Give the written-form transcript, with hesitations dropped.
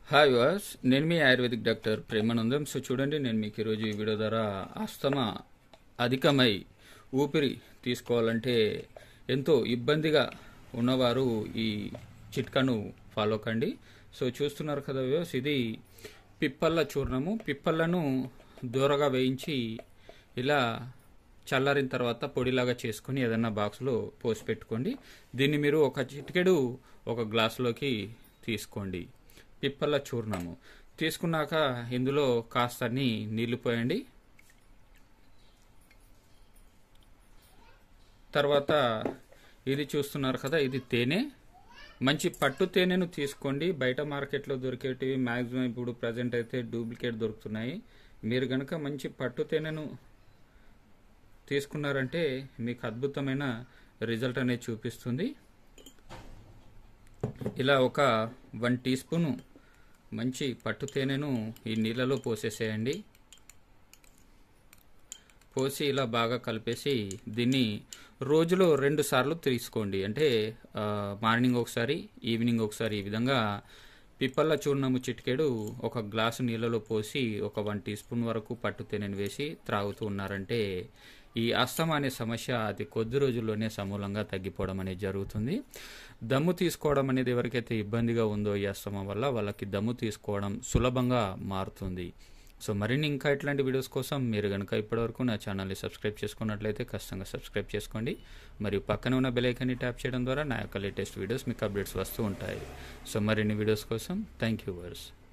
Hi వాస్ నేను మీ ఆయుర్వేదిక్ డాక్టర్ ప్రేమానందం. సో చూడండి, నేను మీకు ఈరోజు ఈ వీడియో ద్వారా ఆస్తమా అధికమై ఊపిరి తీసుకోవాలంటే ఎంతో ఇబ్బందిగా ఉన్నవారు ఈ చిట్కాను ఫాలో కండి. సో చూస్తున్నారు కదా వ్యూస్, ఇది పిప్పళ్ళ చూర్ణము. పిప్పళ్ళను దూరగా వేయించి ఇలా చల్లారిన తర్వాత పొడిలాగా చేసుకుని ఏదన్నా బాక్స్లో పోసి పెట్టుకోండి. దీన్ని మీరు ఒక చిటికెడు ఒక గ్లాసులోకి తీసుకోండి. పిప్పళ్ళ చూర్ణము తీసుకున్నాక ఇందులో కాస్త నీళ్లు పోయండి. తర్వాత ఇది చూస్తున్నారు కదా, ఇది తేనె. మంచి పట్టు తేనెను తీసుకోండి. బయట మార్కెట్లో దొరికేటివి మ్యాక్సిమం ఇప్పుడు ప్రజెంట్ అయితే డూప్లికేట్ దొరుకుతున్నాయి. మీరు కనుక మంచి పట్టు తేనెను తీసుకున్నారంటే మీకు అద్భుతమైన రిజల్ట్ అనేది చూపిస్తుంది. ఇలా ఒక 1 టీ స్పూను మంచి పట్టు తేనెను ఈ నీళ్ళలో పోసేసేయండి. పోసి ఇలా బాగా కలిపేసి దీన్ని రోజులో 2 సార్లు తీసుకోండి. అంటే మార్నింగ్ ఒకసారి, ఈవినింగ్ ఒకసారి. ఈ విధంగా పిప్పళ్ళ చూర్ణము చిటికెడు ఒక గ్లాసు నీళ్ళలో పోసి ఒక 1 టీ స్పూన్ వరకు పట్టు తేనెను వేసి త్రాగుతూ ఉన్నారంటే ఈ ఆస్తమా అనే సమస్య అతి కొద్ది రోజుల్లోనే సమూలంగా తగ్గిపోవడం అనేది జరుగుతుంది. దమ్ము తీసుకోవడం అనేది ఎవరికైతే ఇబ్బందిగా ఉందో ఈ ఆస్తమా వల్ల, వాళ్ళకి దమ్ము తీసుకోవడం సులభంగా మారుతుంది. సో మరిన్ని ఇంకా ఇట్లాంటి వీడియోస్ కోసం మీరు కనుక ఇప్పటివరకు నా ఛానల్ని సబ్స్క్రైబ్ చేసుకున్నట్లయితే ఖచ్చితంగా సబ్స్క్రైబ్ చేసుకోండి. మరియు పక్కన ఉన్న బెల్ ఐకాన్ని ట్యాప్ చేయడం ద్వారా నా యొక్క లేటెస్ట్ వీడియోస్ మీకు అప్డేట్స్ వస్తూ ఉంటాయి. సో మరిన్ని వీడియోస్ కోసం థ్యాంక్ యూ వర్స్.